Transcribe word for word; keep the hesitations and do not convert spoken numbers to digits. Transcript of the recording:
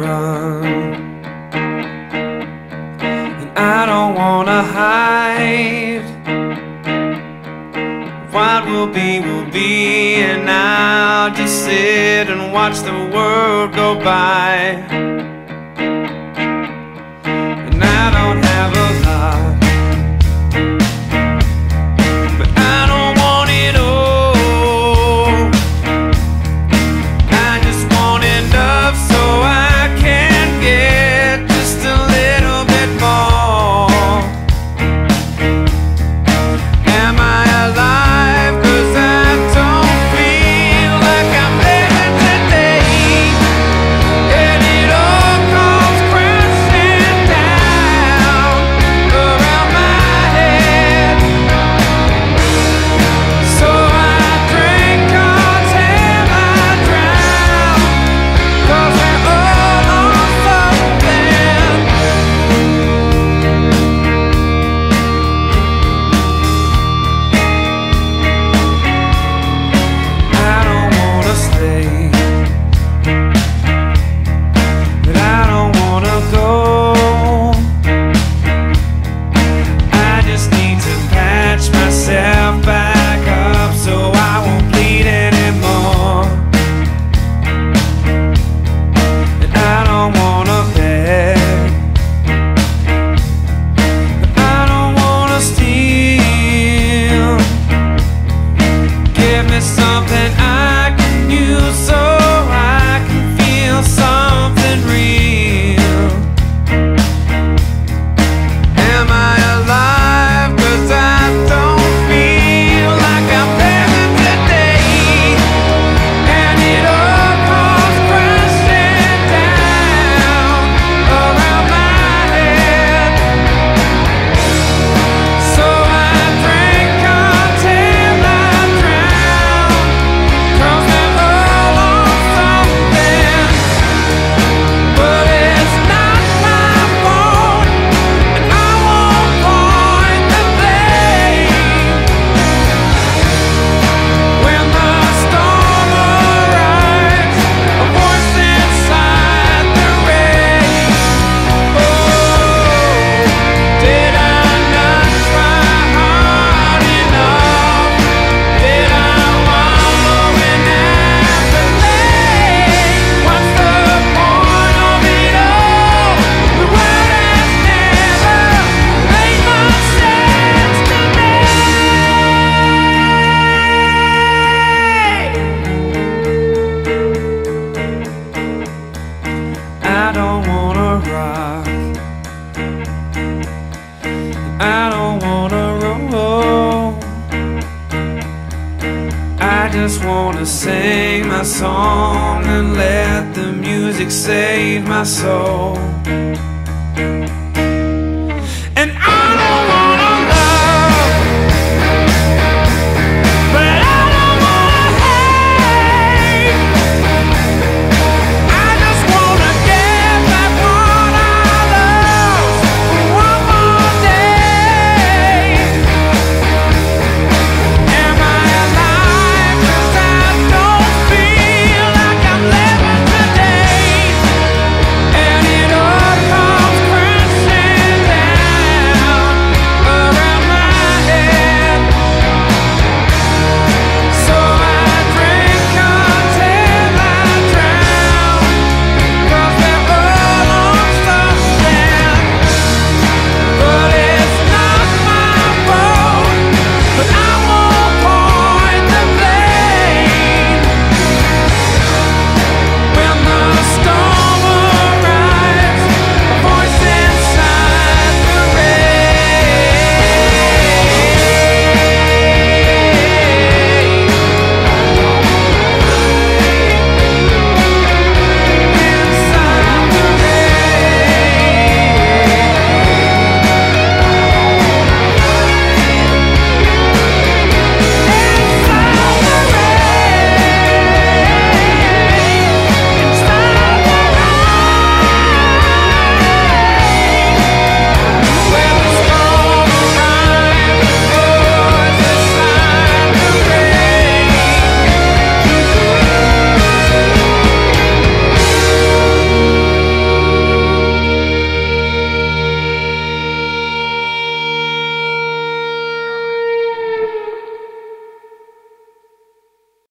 run, and I don't wanna hide. What will be, will be, and I'll just sit and watch the world go by. And I don't have a lot, but I don't want it all. I just want enough so I can get just a little bit more. Am I alive? Back up so I won't bleed anymore. And I don't wanna beg, I don't wanna steal. Give me something I can use so I can feel something real. Am I alive? 'Cause I don't I don't wanna rock, I don't wanna roll. I just wanna sing my song and let the music save my soul.